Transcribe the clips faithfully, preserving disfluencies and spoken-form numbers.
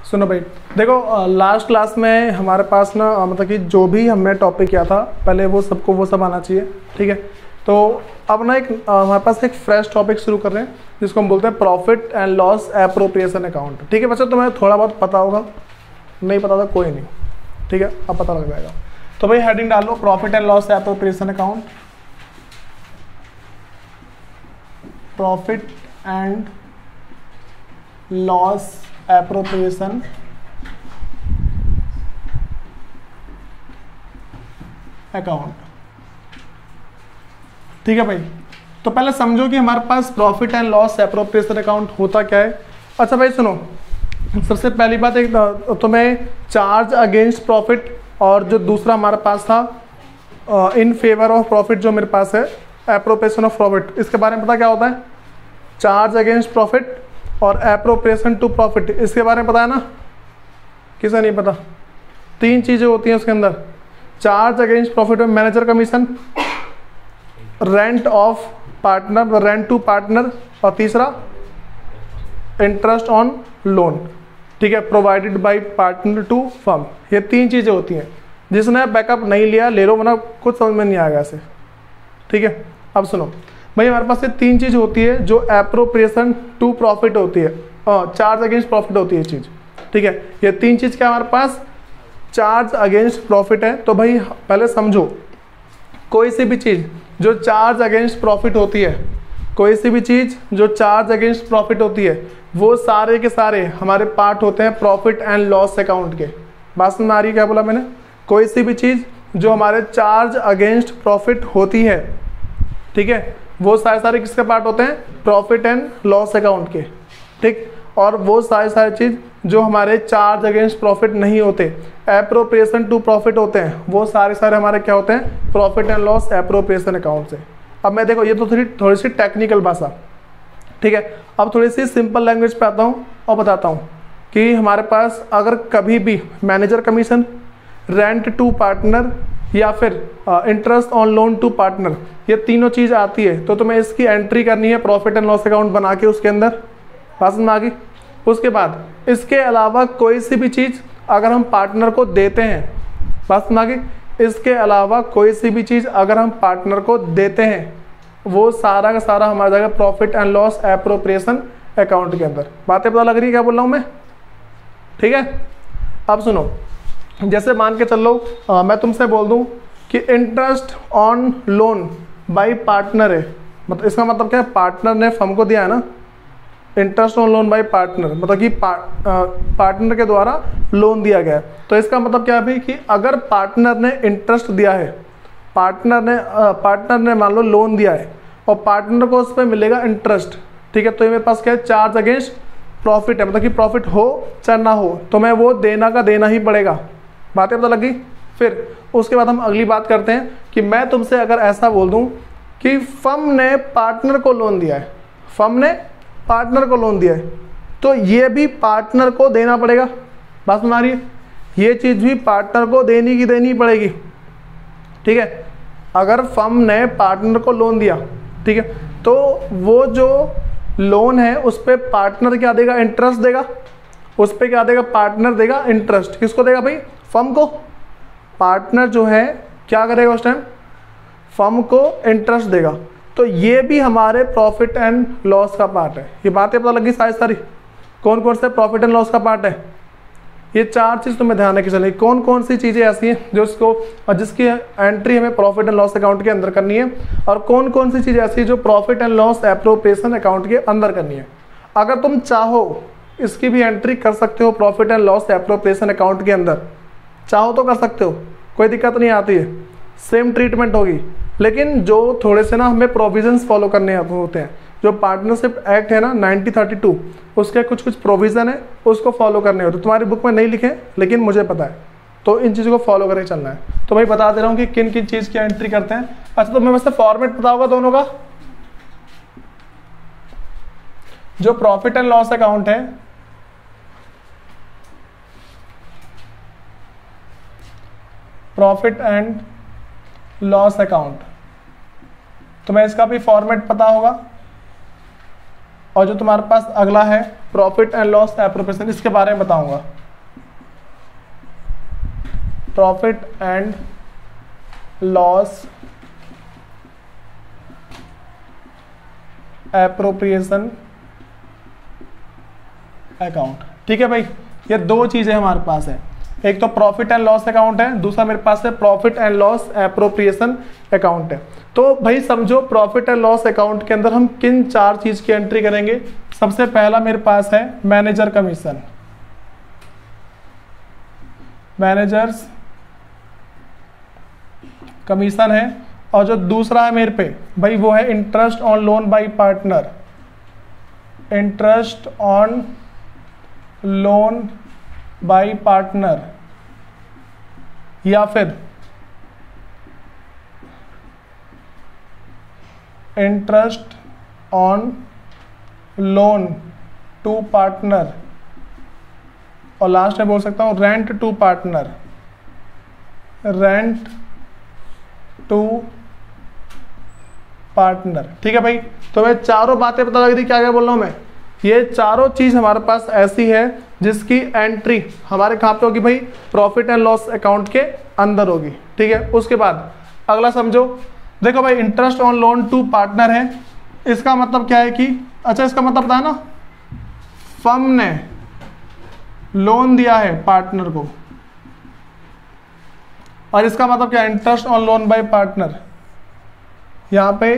सुनो भाई, देखो लास्ट क्लास में हमारे पास ना मतलब कि जो भी हमने टॉपिक किया था पहले वो सबको वो सब आना चाहिए, ठीक है। तो अब ना एक हमारे पास एक फ्रेश टॉपिक शुरू कर रहे हैं जिसको हम बोलते हैं profit and loss appropriation account, ठीक है। बच्चों तुम्हें थोड़ा बहुत पता होगा, नहीं पता था कोई नहीं, ठीक है, अब पता लग जाएगा। तो भाई हेडिंग डालो profit and loss appropriation account, profit and loss appropriation account, ठीक है भाई। तो पहले समझो कि हमारे पास profit and loss appropriation account होता क्या है। अच्छा भाई सुनो, सबसे पहली बात एक तो मैं चार्ज अगेंस्ट प्रॉफिट और जो दूसरा हमारे पास था इन फेवर ऑफ प्रॉफिट जो मेरे पास है एप्रोप्रिएशन ऑफ प्रॉफिट, इसके बारे में पता क्या होता है? चार्ज अगेंस्ट प्रॉफिट और एप्रोप्रिएशन टू प्रॉफिट, इसके बारे में पता है ना? किसे नहीं पता? तीन चीज़ें होती हैं उसके अंदर। चार्ज अगेंस्ट प्रॉफिट में manager commission, rent of partner, rent to partner, और तीसरा इंटरेस्ट ऑन लोन, ठीक है, provided by partner to firm. ये तीन चीज़ें होती हैं। जिसने बैकअप नहीं लिया ले लो, वरना कुछ समझ में नहीं आएगा ऐसे, ठीक है। अब सुनो भाई, हमारे पास ये तीन चीज़ होती है जो एप्रोप्रिएशन टू प्रॉफिट होती है, चार्ज अगेंस्ट प्रॉफिट होती है चीज़, ठीक है। ये तीन चीज़ क्या हमारे पास चार्ज अगेंस्ट प्रॉफिट है। तो भाई पहले समझो, कोई सी भी चीज़ जो चार्ज अगेंस्ट प्रॉफिट होती है, कोई सी भी चीज़ जो चार्ज अगेंस्ट प्रॉफिट होती है, वो सारे के सारे हमारे पार्ट होते हैं प्रॉफिट एंड लॉस अकाउंट के। बात समझ में आ रही है क्या बोला मैंने? कोई सी भी चीज़ जो हमारे चार्ज अगेंस्ट प्रॉफिट होती है, ठीक है, वो सारे सारे किसके पार्ट होते हैं? प्रॉफिट एंड लॉस अकाउंट के, ठीक। और वो सारे सारे चीज़ जो हमारे चार्ज अगेंस्ट प्रॉफिट नहीं होते, एप्रोप्रिएशन टू प्रॉफिट होते हैं, वो सारे सारे हमारे क्या होते हैं? Profit and loss appropriation account से। अब मैं देखो, ये तो थोड़ी थोड़ी सी टेक्निकल भाषा, ठीक है। अब थोड़ी सी सिंपल लैंग्वेज पे आता हूँ और बताता हूँ कि हमारे पास अगर कभी भी manager commission, rent to partner या फिर interest on loan to partner, ये तीनों चीज़ आती है तो तुम्हें इसकी एंट्री करनी है प्रॉफिट एंड लॉस अकाउंट बना के उसके अंदर। बात में आ गई? उसके बाद इसके अलावा कोई सी भी चीज़ अगर हम पार्टनर को देते हैं, बात में आ गई, इसके अलावा कोई सी भी चीज़ अगर हम पार्टनर को देते हैं, वो सारा का सारा हमारा जाएगा profit and loss appropriation account के अंदर। बातें पता लग रही है क्या बोल रहा हूँ मैं? ठीक है। अब सुनो, जैसे मान के चल लो आ, मैं तुमसे बोल दूं कि interest on loan by partner है, मतलब इसका मतलब क्या है? पार्टनर ने फर्म को दिया है ना, interest on loan by partner, मतलब कि पार्टनर के द्वारा लोन दिया गया है। तो इसका मतलब क्या है भाई कि अगर पार्टनर ने इंटरेस्ट दिया है, पार्टनर ने पार्टनर ने मान लो लोन दिया है और पार्टनर को उस पर मिलेगा इंटरेस्ट, ठीक है, तो ये मेरे पास क्या है? चार्ज अगेंस्ट प्रॉफिट है, मतलब कि प्रॉफिट हो चाहे ना हो तो मैं वो देना का देना ही पड़ेगा। बातें पता लगी? फिर उसके बाद हम अगली बात करते हैं कि मैं तुमसे अगर ऐसा बोल दूं कि फर्म ने पार्टनर को लोन दिया है, फर्म ने पार्टनर को लोन दिया है, तो ये भी पार्टनर को देना पड़ेगा। बात समझ आ रही है? ये चीज़ भी पार्टनर को देनी की देनी पड़ेगी, ठीक है। अगर फर्म ने पार्टनर को लोन दिया, ठीक है, तो वो जो लोन है उस पर पार्टनर क्या देगा? इंटरेस्ट देगा। उस पर क्या देगा? पार्टनर देगा इंटरेस्ट। किसको देगा भाई? फर्म को। पार्टनर जो है क्या करेगा उस टाइम? फर्म को इंटरेस्ट देगा। तो ये भी हमारे प्रॉफिट एंड लॉस का पार्ट है। ये बातें पता लगी सारी सारी? कौन कौन से प्रॉफिट एंड लॉस का पार्ट है? ये चार चीज़ तुम्हें ध्यान रखनी चाहिए। कौन कौन सी चीज़ें ऐसी हैं जो इसको और जिसकी एंट्री हमें प्रॉफिट एंड लॉस अकाउंट के अंदर करनी है, और कौन कौन सी चीज़ ऐसी है जो profit and loss appropriation account के अंदर करनी है। अगर तुम चाहो इसकी भी एंट्री कर सकते हो profit and loss appropriation account के अंदर, चाहो तो कर सकते हो, कोई दिक्कत नहीं आती है, सेम ट्रीटमेंट होगी। लेकिन जो थोड़े से ना हमें प्रोविजंस फॉलो करने होते हैं, जो पार्टनरशिप एक्ट है ना नाइनटीन थर्टी टू, उसके कुछ कुछ प्रोविज़न है उसको फॉलो करने होते। तुम्हारी बुक में नहीं लिखे लेकिन मुझे पता है, तो इन चीज़ों को फॉलो करके चलना है। तो भाई बता दे रहा हूँ कि किन किन चीज़ की एंट्री करते हैं। अच्छा, तो मैं वैसे फॉर्मेट पता होगा दोनों का। जो प्रॉफिट एंड लॉस अकाउंट है, प्रॉफिट एंड लॉस अकाउंट, तुम्हें इसका भी फॉर्मेट पता होगा। और जो तुम्हारे पास अगला है प्रॉफिट एंड लॉस एप्रोप्रिएशन, इसके बारे में बताऊंगा। Profit and loss appropriation account. ठीक है भाई, ये दो चीजें हमारे पास है, एक तो प्रॉफिट एंड लॉस अकाउंट है, दूसरा मेरे पास है profit and loss appropriation account है। तो भाई समझो प्रॉफिट एंड लॉस अकाउंट के अंदर हम किन चार चीज की एंट्री करेंगे। सबसे पहला मेरे पास है मैनेजर कमीशन, मैनेजर्स कमीशन है, और जो दूसरा है मेरे पे भाई वो है interest on loan by partner, interest on loan by partner, या फिर interest on loan to partner, और लास्ट में बोल सकता हूं rent to partner, rent to partner. ठीक है भाई, तो मैं चारों बातें पता लग रही क्या क्या बोल रहा हूं मैं। ये चारों चीज हमारे पास ऐसी है जिसकी एंट्री हमारे कहां पे होगी भाई, प्रॉफिट एंड लॉस अकाउंट के अंदर होगी। ठीक है, उसके बाद अगला समझो, देखो भाई interest on loan to partner है, इसका मतलब क्या है कि अच्छा इसका मतलब पता है ना, फर्म ने लोन दिया है पार्टनर को, और इसका मतलब क्या है, interest on loan by partner, यहां पे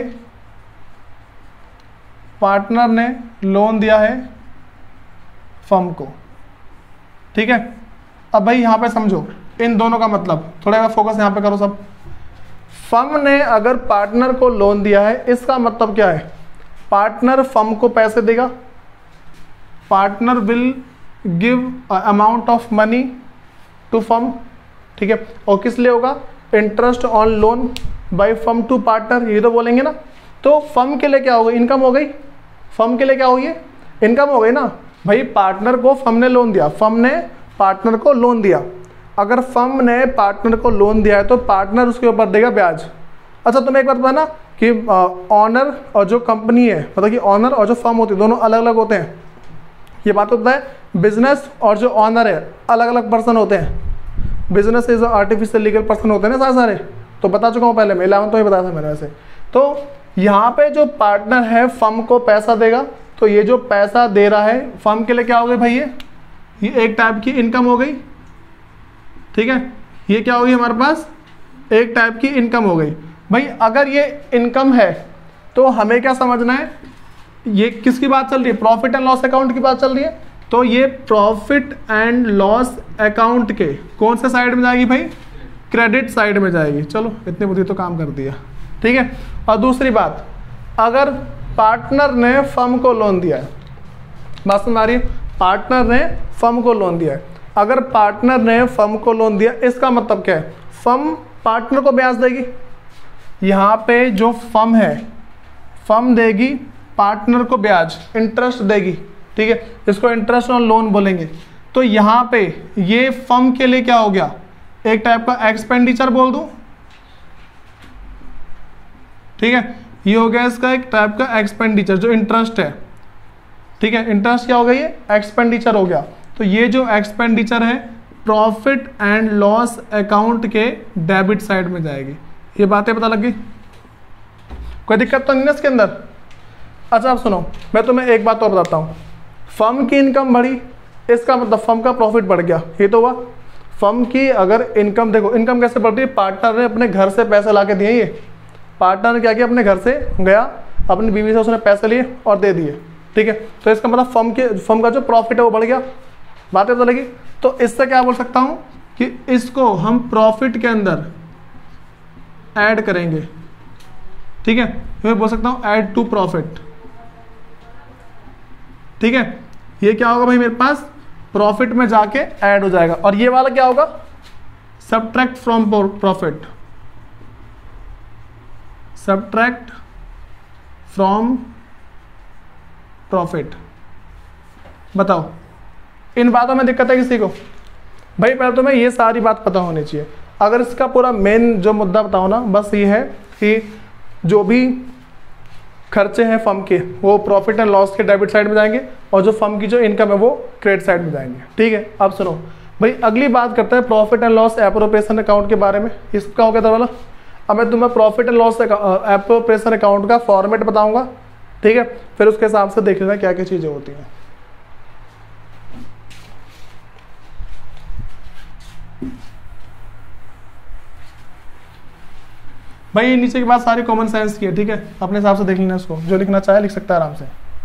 पार्टनर ने लोन दिया है फर्म को। ठीक है, अब भाई यहां पे समझो इन दोनों का मतलब, थोड़ा फोकस यहां पे करो सब। फर्म ने अगर पार्टनर को लोन दिया है, इसका मतलब क्या है, पार्टनर फर्म को पैसे देगा, partner will give amount of money to firm. ठीक है, और किस लिए होगा, interest on loan by firm to partner, ये तो बोलेंगे ना। तो फर्म के लिए क्या हो गई, इनकम हो गई, फर्म के लिए क्या हो गई, इनकम हो गई ना भाई। पार्टनर को फर्म ने लोन दिया, फर्म ने पार्टनर को लोन दिया, अगर फर्म ने पार्टनर को लोन दिया है तो पार्टनर उसके ऊपर देगा ब्याज। अच्छा तुम्हें एक बात पता ना कि ऑनर और जो कंपनी है, मतलब कि ऑनर और जो फर्म होती है दोनों अलग अलग होते हैं, ये बात होता है। बिजनेस और जो ऑनर है अलग अलग पर्सन होते हैं, business is artificial legal person होते हैं ना सारे सारे, तो बता चुका हूँ पहले मैं, इलेवन तो ही बताया था मैंने वैसे। तो यहाँ पे जो पार्टनर है फर्म को पैसा देगा, तो ये जो पैसा दे रहा है फर्म के लिए क्या हो गई भाई, ये ये एक टाइप की इनकम हो गई। ठीक है, ये क्या होगी हमारे पास, एक टाइप की इनकम हो गई भाई। अगर ये इनकम है तो हमें क्या समझना है, ये किसकी बात चल रही है, प्रॉफिट एंड लॉस अकाउंट की बात चल रही है। तो ये प्रॉफिट एंड लॉस अकाउंट के कौन से साइड में जाएगी भाई, क्रेडिट साइड में जाएगी। चलो इतनी बुद्धि तो काम कर दिया। ठीक है, और दूसरी बात, अगर पार्टनर ने फर्म को लोन दिया है, बात समझ आ रही है, पार्टनर ने फर्म को लोन दिया है, अगर पार्टनर ने फर्म को लोन दिया, इसका मतलब क्या है, फर्म पार्टनर को ब्याज देगी। यहाँ पे जो फर्म है, फर्म देगी पार्टनर को ब्याज, इंटरेस्ट देगी। ठीक है, इसको इंटरेस्ट ऑन लोन बोलेंगे। तो यहाँ पे ये फर्म के लिए क्या हो गया, एक टाइप का एक्सपेंडिचर बोल दूं। ठीक है, ये हो गया इसका एक टाइप का एक्सपेंडिचर, जो इंटरेस्ट है। ठीक है, इंटरेस्ट क्या हो गया, ये एक्सपेंडिचर हो गया। तो ये जो एक्सपेंडिचर है प्रॉफिट एंड लॉस अकाउंट के डेबिट साइड में जाएगी। ये बातें पता लग गई, कोई दिक्कत तो नहीं है इसके अंदर। अच्छा आप सुनो, मैं तुम्हें एक बात और बताता हूँ, फर्म की इनकम बढ़ी, इसका मतलब फर्म का प्रॉफिट बढ़ गया, ये तो हुआ। फर्म की अगर इनकम, देखो इनकम कैसे बढ़ती है, पार्टनर ने अपने घर से पैसे ला के दिए, ये पार्टनर ने क्या किया, अपने घर से गया, अपनी बीवी से उसने पैसे लिए और दे दिए। ठीक है, तो इसका मतलब फर्म के फर्म का जो प्रॉफिट है वो बढ़ गया। बातें तो लगी। तो इससे क्या बोल सकता हूं कि इसको हम प्रॉफिट के अंदर ऐड करेंगे। ठीक है, मैं बोल सकता हूं ऐड टू प्रॉफिट। ठीक है, ये क्या होगा भाई, मेरे पास प्रॉफिट में जाके ऐड हो जाएगा, और ये वाला क्या होगा, subtract from profit, subtract from profit. बताओ इन बातों में दिक्कत है किसी को भाई? पहले तो मैं ये सारी बात पता होनी चाहिए। अगर इसका पूरा मेन जो मुद्दा बताओ ना, बस ये है कि जो भी खर्चे हैं फर्म के वो प्रॉफिट एंड लॉस के डेबिट साइड में जाएंगे, और जो फर्म की जो इनकम है वो क्रेडिट साइड में जाएंगे। ठीक है, अब सुनो भाई, अगली बात करते हैं profit and loss appropriation account के बारे में। इसका हो गया था वाला। अब मैं तुम्हें profit and loss appropriation account का फॉर्मेट बताऊंगा, ठीक है, फिर उसके हिसाब से देख लेना क्या क्या चीजें होती हैं। भाई नीचे की बात सारी कॉमन सेंस की है, ठीक है, अपने हिसाब से देख लेना इसको, जो लिखना चाहे लिख सकता है आराम से।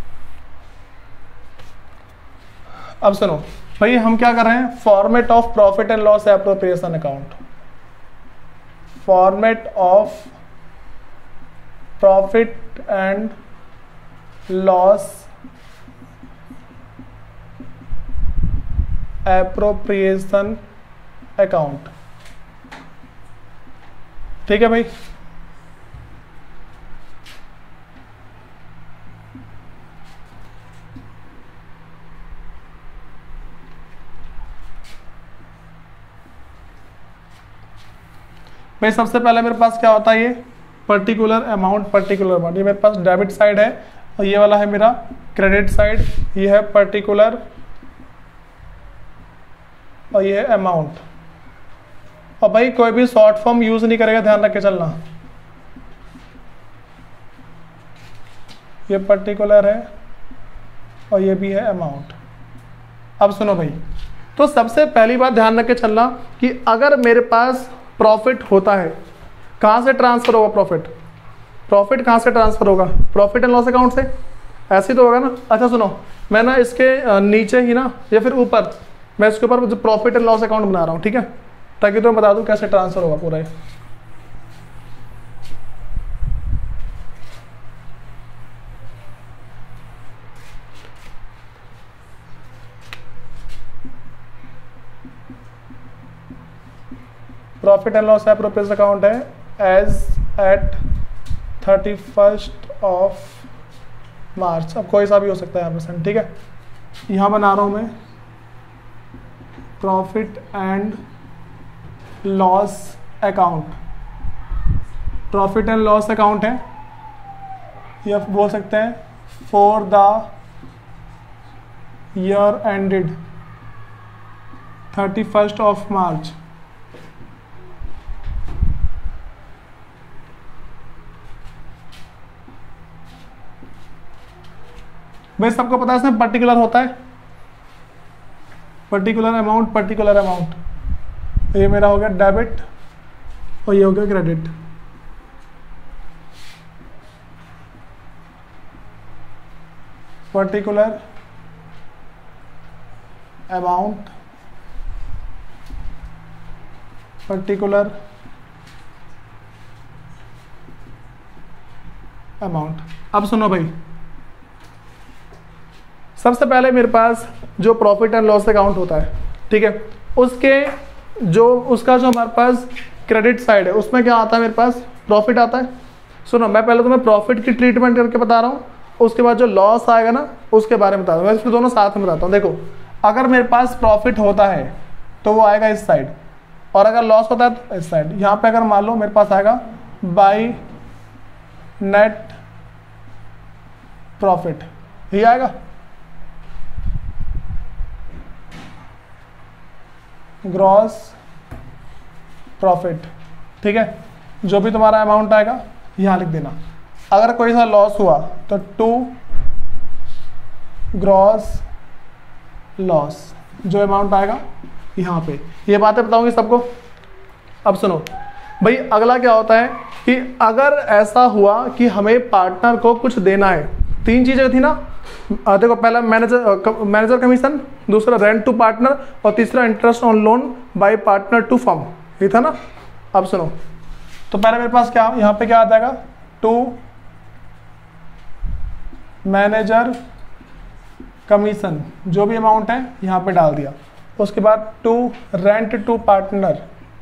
अब सुनो भाई, हम क्या कर रहे हैं, format of profit and loss appropriation account, format of profit and loss appropriation account. ठीक है भाई, भाई सबसे पहले मेरे पास क्या होता है, ये पर्टिकुलर अमाउंट, पर्टिकुलर अमाउंट, ये मेरे पास डेबिट साइड है, और ये वाला है मेरा क्रेडिट साइड, ये है पर्टिकुलर और ये है अमाउंट। और भाई कोई भी शॉर्ट फॉर्म यूज नहीं करेगा, ध्यान रख के चलना। ये पर्टिकुलर है और ये भी है अमाउंट। अब सुनो भाई, तो सबसे पहली बात ध्यान रख के चलना कि अगर मेरे पास प्रॉफिट होता है, कहाँ से ट्रांसफर होगा प्रॉफिट, प्रॉफिट कहाँ से ट्रांसफर होगा, प्रॉफिट एंड लॉस अकाउंट से, ऐसे ही तो होगा ना। अच्छा सुनो, मैं ना इसके नीचे ही ना या फिर ऊपर, मैं इसके ऊपर जो प्रॉफिट एंड लॉस अकाउंट बना रहा हूँ, ठीक है, ताकि तो मैं बता दूँ कैसे ट्रांसफर होगा पूरा ये। Profit and loss appropriation account है as at thirty first of March. अब कोई सा भी हो सकता है यहाँ परसेंट, ठीक है, यहाँ बना रहा हूँ मैं profit and loss account. Profit and loss account है, या बोल सकते हैं for the year ended thirty first of March. भाई सबको पता है इसमें पर्टिकुलर होता है, पर्टिकुलर अमाउंट, पर्टिकुलर अमाउंट। ये मेरा हो गया डेबिट और ये हो गया credit. Particular amount, particular amount. अब सुनो भाई, सबसे पहले मेरे पास जो प्रॉफिट एंड लॉस अकाउंट होता है, ठीक है, उसके जो उसका जो हमारे पास क्रेडिट साइड है उसमें क्या आता है, मेरे पास प्रॉफिट आता है। सुनो, मैं पहले तुम्हें प्रॉफिट की ट्रीटमेंट करके बता रहा हूँ, उसके बाद जो लॉस आएगा ना उसके बारे में बता दूँ। मैं इसको दोनों साथ में बताता हूँ। देखो, अगर मेरे पास प्रॉफिट होता है तो वो आएगा इस साइड, और अगर लॉस होता है तो इस साइड। यहाँ पे अगर मान लो मेरे पास आएगा बाई नेट प्रॉफिट, ये आएगा, ग्रॉस प्रॉफिट, ठीक है, जो भी तुम्हारा अमाउंट आएगा यहाँ लिख देना। अगर कोई सा लॉस हुआ तो टू ग्रॉस लॉस, जो अमाउंट आएगा यहाँ पे। ये बातें बताऊंगी सबको। अब सुनो भाई, अगला क्या होता है कि अगर ऐसा हुआ कि हमें पार्टनर को कुछ देना है, तीन चीजें थी ना, देखो, पहला मैनेजर मैनेजर कमीशन, दूसरा रेंट टू पार्टनर, और तीसरा interest on loan by partner to firm, ये था ना। अब सुनो, तो पहले मेरे पास क्या यहाँ पे क्या आ जाएगा, टू मैनेजर कमीशन, जो भी अमाउंट है यहाँ पे डाल दिया। उसके बाद two rent to partner,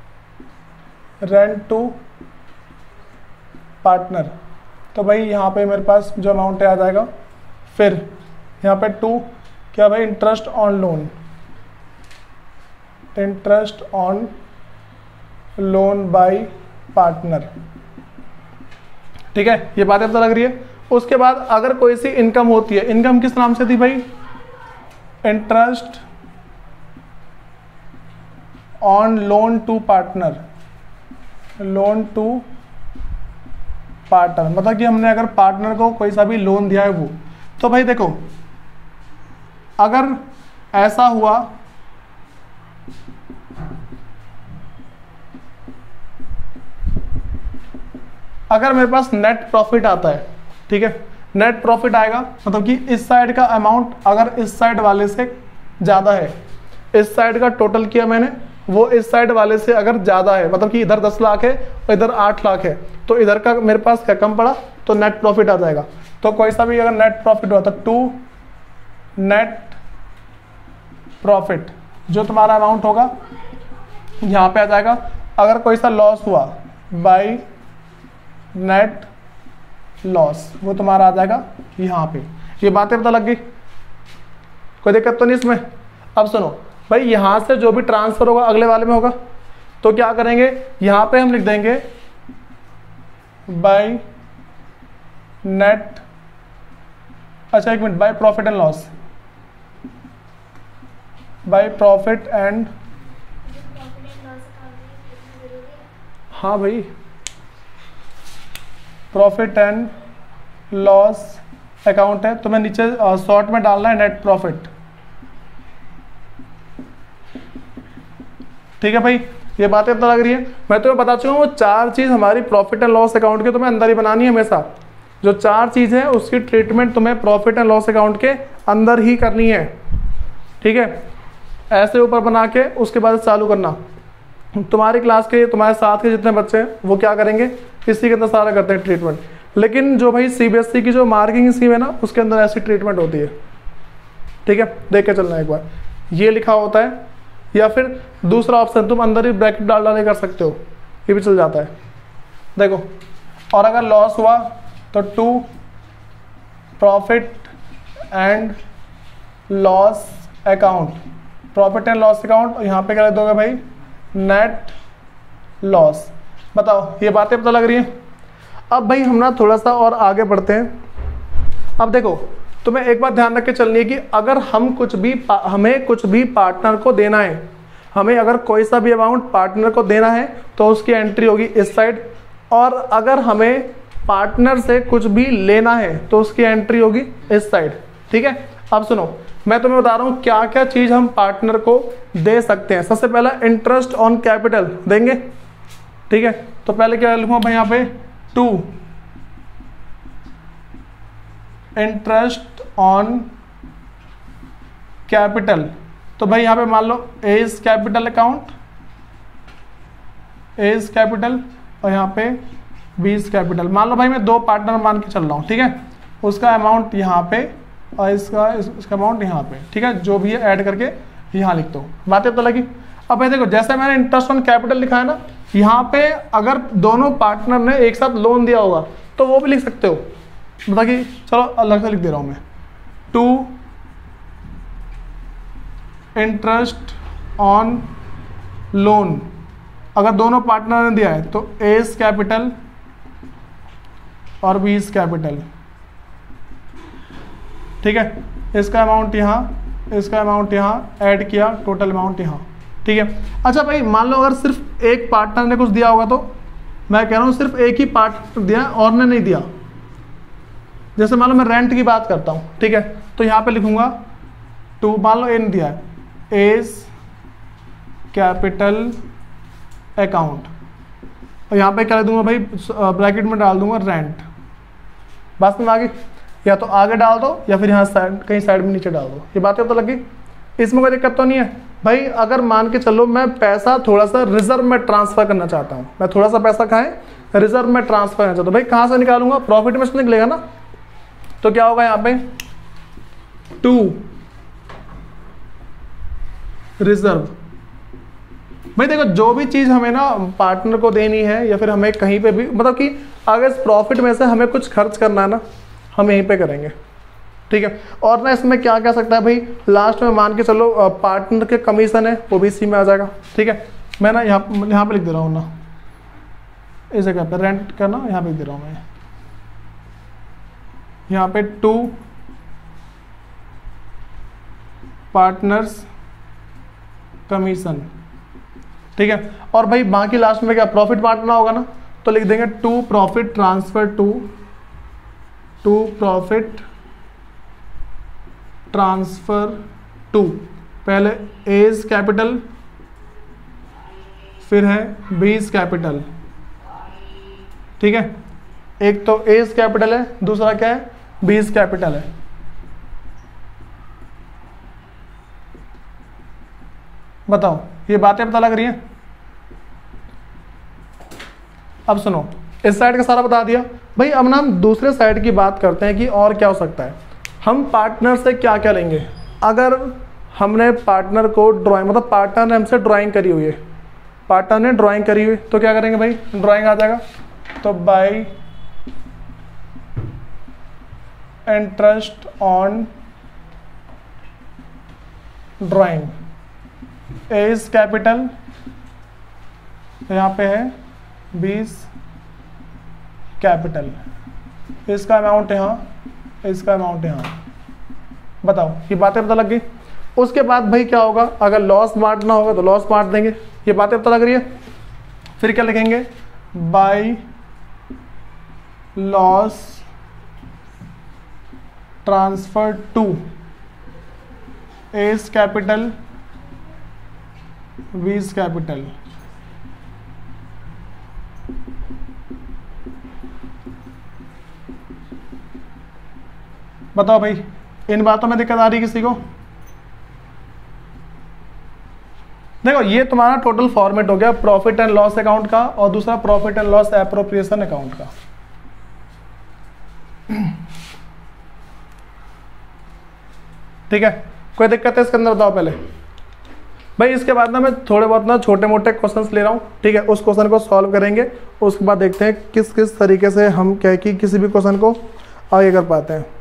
rent to partner, तो भाई यहाँ पे मेरे पास जो अमाउंट है आ जाएगा। फिर यहाँ पे टू क्या भाई, interest on loan, interest on loan by partner, ठीक है, ये बातें पता लग रही है। उसके बाद अगर कोई सी इनकम होती है, इनकम किस नाम से थी भाई, interest on loan to partner, loan to partner मतलब कि हमने अगर पार्टनर को कोई सा भी लोन दिया है वो। तो भाई देखो अगर ऐसा हुआ अगर मेरे पास नेट प्रॉफिट आता है, ठीक है, नेट प्रॉफिट आएगा मतलब कि इस साइड का अमाउंट अगर इस साइड वाले से ज़्यादा है, इस साइड का टोटल किया मैंने वो इस साइड वाले से अगर ज़्यादा है, मतलब कि इधर दस लाख है और इधर आठ लाख है, तो इधर का मेरे पास क्या कम पड़ा, तो नेट प्रॉफिट आ जाएगा। तो कोई सा भी अगर नेट प्रॉफिट हुआ तो टू नेट प्रॉफिट जो तुम्हारा अमाउंट होगा यहाँ पे आ जाएगा। अगर कोई सा लॉस हुआ बाई नेट लॉस वो तुम्हारा आ जाएगा यहाँ पे। ये बातें पता लग गई, कोई दिक्कत तो नहीं इसमें। अब सुनो भाई, यहाँ से जो भी ट्रांसफर होगा अगले वाले में होगा, तो क्या करेंगे, यहाँ पे हम लिख देंगे बाय नेट, अच्छा एक minute, by profit and loss, by profit and, हाँ भाई प्रॉफिट एंड लॉस अकाउंट है, तो मैं नीचे शॉर्ट में डालना है नेट प्रॉफिट। ठीक है भाई, ये बातें पता लग रही है। मैं तुम्हें बता चुका हूँ वो चार चीज़ हमारी प्रॉफिट एंड लॉस अकाउंट के तुम्हें अंदर ही बनानी है हमेशा। जो चार चीज़ है उसकी ट्रीटमेंट तुम्हें प्रॉफिट एंड लॉस अकाउंट के अंदर ही करनी है। ठीक है, ऐसे ऊपर बना के उसके बाद चालू करना। तुम्हारी क्लास के तुम्हारे साथ के जितने बच्चे हैं वो क्या करेंगे, इसी के अंदर सारा करते हैं ट्रीटमेंट। लेकिन जो भाई सीबीएसई की जो मार्किंग स्कीम है ना, उसके अंदर ऐसी ट्रीटमेंट होती है। ठीक है, देख के चलना एक बार, ये लिखा होता है, या फिर दूसरा ऑप्शन तुम अंदर ही ब्रैकेट डाल डाले कर सकते हो, ये भी चल जाता है। देखो, और अगर लॉस हुआ तो to profit and loss account, profit and loss account, और यहाँ पे क्या लिख दोगे भाई, नेट लॉस। बताओ ये बातें पता लग रही हैं। अब भाई हम ना थोड़ा सा और आगे बढ़ते हैं। अब देखो तुम्हें एक बात ध्यान रख के चलनी है कि अगर हम कुछ भी हमें कुछ भी पार्टनर को देना है, हमें अगर कोई सा भी अमाउंट पार्टनर को देना है तो उसकी एंट्री होगी इस साइड, और अगर हमें पार्टनर से कुछ भी लेना है तो उसकी एंट्री होगी इस साइड। ठीक है, अब सुनो मैं तुम्हें बता रहा हूँ क्या क्या चीज़ हम पार्टनर को दे सकते हैं। सबसे पहला इंटरेस्ट ऑन कैपिटल देंगे। ठीक है, तो पहले क्या लिखूंगा भाई यहाँ पे, टू इंटरेस्ट ऑन कैपिटल। तो भाई यहाँ पे मान लो A is capital account, A is capital, और यहाँ पे बी इज कैपिटल। मान लो भाई मैं दो पार्टनर मान के चल रहा हूँ। ठीक है, उसका अमाउंट यहाँ पे और इसका इस, इसका अमाउंट यहाँ पे। ठीक है, जो भी है ऐड करके यहाँ लिख दो। बातें पता लगी। अब भाई देखो, जैसे मैंने इंटरेस्ट ऑन कैपिटल लिखा है ना, यहाँ पे अगर दोनों पार्टनर ने एक साथ लोन दिया होगा तो वो भी लिख सकते हो। मतलब कि चलो अलग से लिख दे रहा हूँ मैं, टू इंटरेस्ट ऑन लोन, अगर दोनों पार्टनर ने दिया है तो ए इज कैपिटल और बी इज कैपिटल। ठीक है, इसका अमाउंट यहाँ, इसका अमाउंट यहाँ, ऐड किया, टोटल अमाउंट यहाँ। ठीक है, अच्छा भाई मान लो अगर सिर्फ एक पार्टनर ने कुछ दिया होगा, तो मैं कह रहा हूँ सिर्फ एक ही पार्टनर दिया और ने नहीं दिया। जैसे मान लो मैं रेंट की बात करता हूँ। ठीक है, तो यहाँ पे लिखूंगा टू, मान लो ए ने दिया है, एज कैपिटल अकाउंट, और यहाँ पे क्या लिख दूंगा भाई, ब्रैकेट में डाल दूंगा रेंट। बात में आगे, या तो आगे डाल दो या फिर यहाँ साइड कहीं साइड में नीचे डाल दो। ये बातें तो लगी, इसमें कोई दिक्कत तो नहीं है भाई। अगर मान के चलो मैं पैसा थोड़ा सा रिजर्व में ट्रांसफर करना चाहता हूँ, मैं थोड़ा सा पैसा खाएं रिजर्व में ट्रांसफर करना चाहता हूँ, भाई कहाँ से निकालूंगा, प्रॉफिट में से निकलेगा ना। तो क्या होगा यहाँ पे, टू रिजर्व। भाई देखो, जो भी चीज़ हमें ना पार्टनर को देनी है या फिर हमें कहीं पे भी, मतलब कि अगर इस प्रॉफिट में से हमें कुछ खर्च करना है ना, हम यहीं पे करेंगे। ठीक है, और ना इसमें क्या कह सकता है भाई, लास्ट में मान के चलो पार्टनर के कमीशन है वो भी इसी में आ जाएगा। ठीक है, मैं ना यहाँ यहाँ पे लिख दे रहा हूँ ना, इस जगह पे रेंट का ना यहाँ पे लिख दे रहा हूँ मैं, यहाँ पे टू पार्टनर्स कमीशन, ठीक है। और भाई बाकी लास्ट में क्या प्रॉफिट बांटना होगा ना, तो लिख देंगे to profit transfer to to profit transfer to, पहले एज कैपिटल फिर है बीज कैपिटल, ठीक है। एक तो एज कैपिटल है, दूसरा क्या है बीज कैपिटल है। बताओ ये बातें पता लग रही हैं। अब सुनो, इस साइड का सारा बता दिया भाई। अब ना हम दूसरे साइड की बात करते हैं कि और क्या हो सकता है। हम पार्टनर से क्या क्या लेंगे। अगर हमने पार्टनर को ड्राइंग, मतलब पार्टनर ने हमसे ड्राइंग करी हुई है, पार्टनर ने ड्राइंग करी हुई, तो क्या करेंगे भाई, ड्राइंग आ जाएगा। तो by interest on drawing, A's capital यहाँ पे है बीस कैपिटल, इसका अमाउंट यहाँ, इसका अमाउंट यहाँ। बताओ ये बातें पता लग गई। उसके बाद भाई क्या होगा, अगर लॉस बांटना होगा तो लॉस बांट देंगे, ये बातें पता लग रही है। फिर क्या लिखेंगे, by loss transfer to A's capital B's capital. बताओ भाई इन बातों में दिक्कत आ रही किसी को। देखो ये तुम्हारा टोटल फॉर्मेट हो गया प्रॉफिट एंड लॉस अकाउंट का, और दूसरा profit and loss appropriation account का। ठीक है, कोई दिक्कत है इसके अंदर बताओ पहले भाई। इसके बाद ना मैं थोड़े बहुत ना छोटे मोटे क्वेश्चंस ले रहा हूँ, ठीक है। उस क्वेश्चन को सॉल्व करेंगे, उसके बाद देखते हैं किस किस तरीके से हम क्या कि किसी भी क्वेश्चन को आगे कर पाते हैं।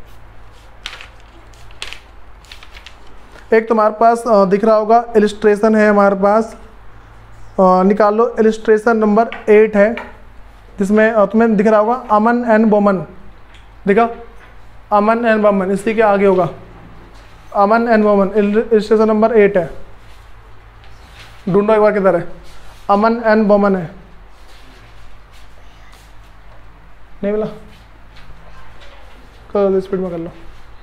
एक तुम्हारे पास दिख रहा होगा इलिस्ट्रेशन है हमारे पास, निकाल लो। इलिस्ट्रेशन नंबर एट है, जिसमें तुम्हें दिख रहा होगा अमन एंड बोमन, दिखा अमन एंड बोमन, इसी के आगे होगा Aman and Boman. Illustration number eight है, ढूंढो एक बार किधर है। अमन एंड बोमन है, नहीं मिला, कर दो स्पीड में कर लो।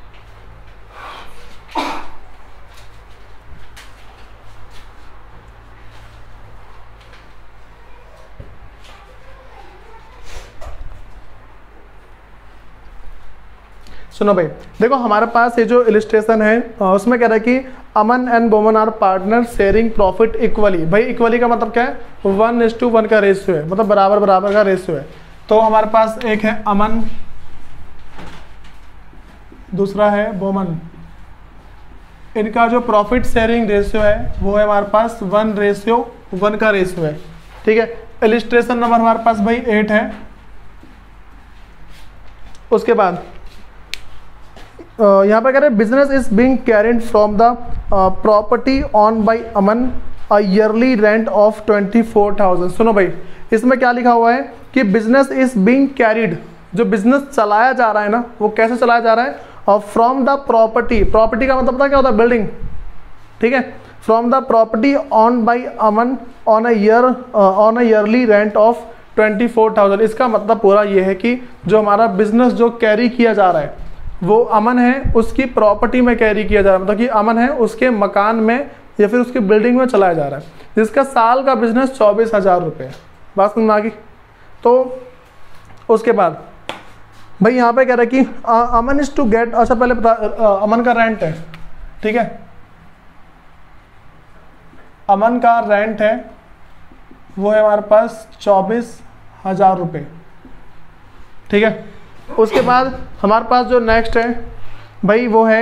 सुनो भाई, देखो हमारे पास ये जो इलिस्ट्रेशन है उसमें कह रहा है कि Aman and Boman are partner sharing profit equally. भाई इक्वली का मतलब क्या है, वन इज टू वन का रेशियो है, मतलब बराबर बराबर का रेशियो है। तो हमारे पास एक है अमन, दूसरा है बोमन, इनका जो प्रॉफिट शेयरिंग रेशियो है वो है हमारे पास वन रेशियो वन का रेशियो है, ठीक है। इलिस्ट्रेशन नंबर हमारे पास भाई एट है। उसके बाद Uh, यहाँ पर कह रहे हैं business is being carried from the property on by Aman a yearly rent of twenty four thousand. सुनो भाई, इसमें क्या लिखा हुआ है कि बिजनेस इज बीइंग कैरिड, जो बिजनेस चलाया जा रहा है ना वो कैसे चलाया जा रहा है, और फ्रॉम द प्रॉपर्टी, प्रॉपर्टी का मतलब पता क्या होता है, बिल्डिंग, ठीक है। From the property on by Aman on a year on a yearly rent of twenty four thousand. इसका मतलब पूरा ये है कि जो हमारा बिजनेस जो कैरी किया जा रहा है वो अमन है उसकी प्रॉपर्टी में कैरी किया जा रहा है, मतलब कि अमन है उसके मकान में या फिर उसकी बिल्डिंग में चलाया जा रहा है, जिसका साल का बिजनेस चौबीस हजार रुपये। बात समझ में आ गई। तो उसके बाद भाई यहाँ पे कह रहा है कि अमन इज टू गेट, अच्छा पहले बता, अमन का रेंट है, ठीक है, अमन का रेंट है वो है हमारे पास चौबीस हजार रुपये, ठीक है। उसके बाद हमारे पास जो नेक्स्ट है भाई वो है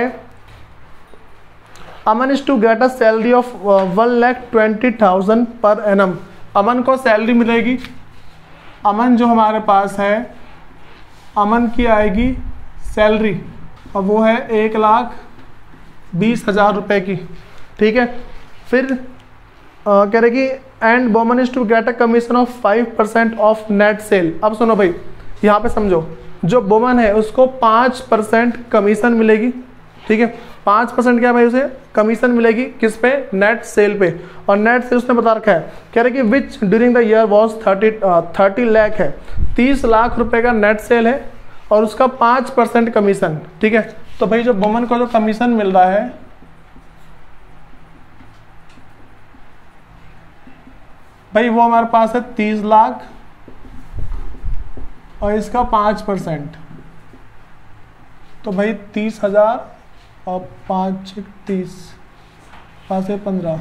Aman is to get a salary of one lakh twenty thousand per annum. Aman को सैलरी मिलेगी, अमन जो हमारे पास है अमन की आएगी सैलरी और वो है एक लाख बीस हजार रुपये की, ठीक है। फिर uh, कह रहे कि and Boman is to get a commission of five percent of net sale. अब सुनो भाई यहाँ पे समझो, जो वुमन है उसको पाँच परसेंट कमीशन मिलेगी, ठीक है। पाँच परसेंट क्या भाई उसे कमीशन मिलेगी किस पे, नेट सेल पे। और नेट सेल उसने बता रखा है, कह रहे कि which during the year was thirty thirty lakh है, तीस लाख रुपए का नेट सेल है और उसका पाँच परसेंट कमीशन, ठीक है। तो भाई जो वुमन को जो कमीशन मिल रहा है भाई वो हमारे पास है तीस लाख और इसका पाँच परसेंट, तो भाई तीस हजार और पाँच तीस, पाँच से पंद्रह,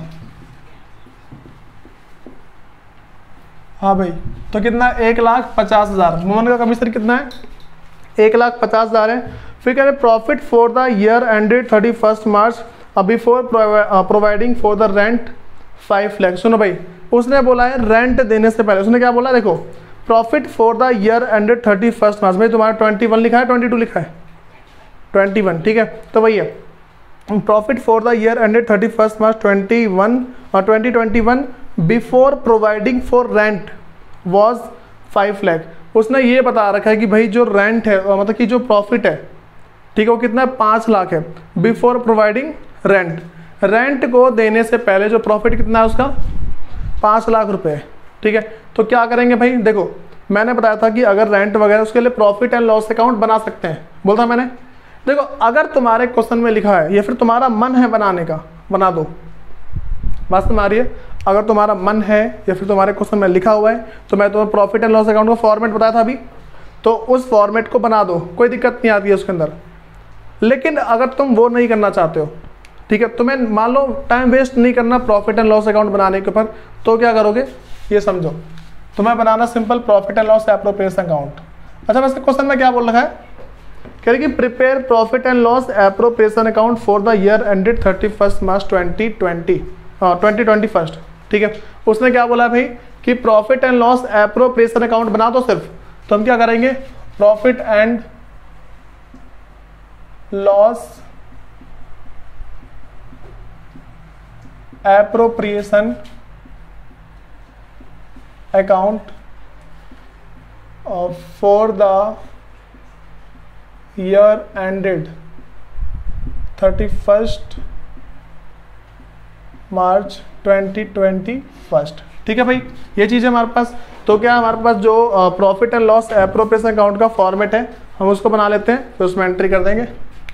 हाँ भाई तो कितना, एक लाख पचास हजार। वुमन का कमीशन कितना है, एक लाख पचास हजार है। फिर कह रहे profit for the year ended thirty first March before providing for the rent five lakh. सुनो भाई उसने बोला है रेंट देने से पहले, उसने क्या बोला, देखो profit for the year ended thirty first March, भाई तुम्हारा ट्वेंटी वन लिखा है ट्वेंटी टू लिखा है, ट्वेंटी वन, ठीक है। तो वही है profit for the year ended thirty first March twenty one और twenty twenty one before providing for rent was five lakh. उसने ये बता रखा है कि भाई जो रेंट है मतलब कि जो प्रॉफिट है, ठीक है, वो कितना है, पाँच लाख है बिफोर प्रोवाइडिंग रेंट। रेंट को देने से पहले जो प्रॉफिट कितना है उसका पाँच लाख रुपए, ठीक है। तो क्या करेंगे भाई, देखो मैंने बताया था कि अगर रेंट वगैरह उसके लिए प्रॉफिट एंड लॉस अकाउंट बना सकते हैं, बोलता मैंने। देखो अगर तुम्हारे क्वेश्चन में लिखा है या फिर तुम्हारा मन है बनाने का, बना दो, बात तुम्हारी है। अगर तुम्हारा मन है या फिर तुम्हारे क्वेश्चन में लिखा हुआ है तो मैं तुम्हें प्रॉफिट एंड लॉस अकाउंट का फॉर्मेट बताया था अभी, तो उस फॉर्मेट को बना दो, कोई दिक्कत नहीं आती है उसके अंदर। लेकिन अगर तुम वो नहीं करना चाहते हो, ठीक है, तुम्हें मान लो टाइम वेस्ट नहीं करना प्रॉफिट एंड लॉस अकाउंट बनाने के ऊपर, तो क्या करोगे ये समझो, तुम्हें बनाना simple profit and loss appropriation account. अच्छा वैसे क्वेश्चन में क्या बोल रखा है, कह रही कि prepare profit and loss appropriation account for the year ended thirty first March twenty twenty twenty twenty first, ठीक है। उसने क्या बोला भाई कि profit and loss appropriation account बना दो सिर्फ। तो हम क्या करेंगे, profit and loss appropriation account for the year ended thirty first March twenty twenty first, ठीक है भाई। ये चीज़ है हमारे पास। तो क्या हमारे पास जो profit and loss appropriation account का फॉर्मेट है हम उसको बना लेते हैं, फिर उसमें एंट्री कर देंगे।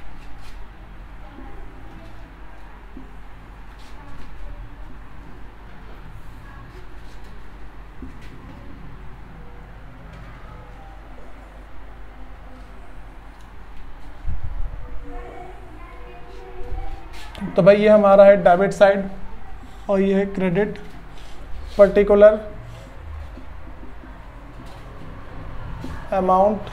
तो भाई ये हमारा है डेबिट साइड और ये है credit. Particular amount